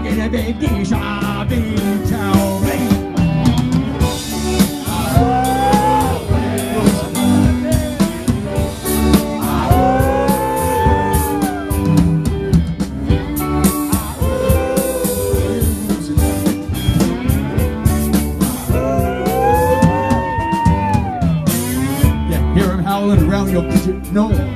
给的被地下冰条妹。Howling around your kitchen, no.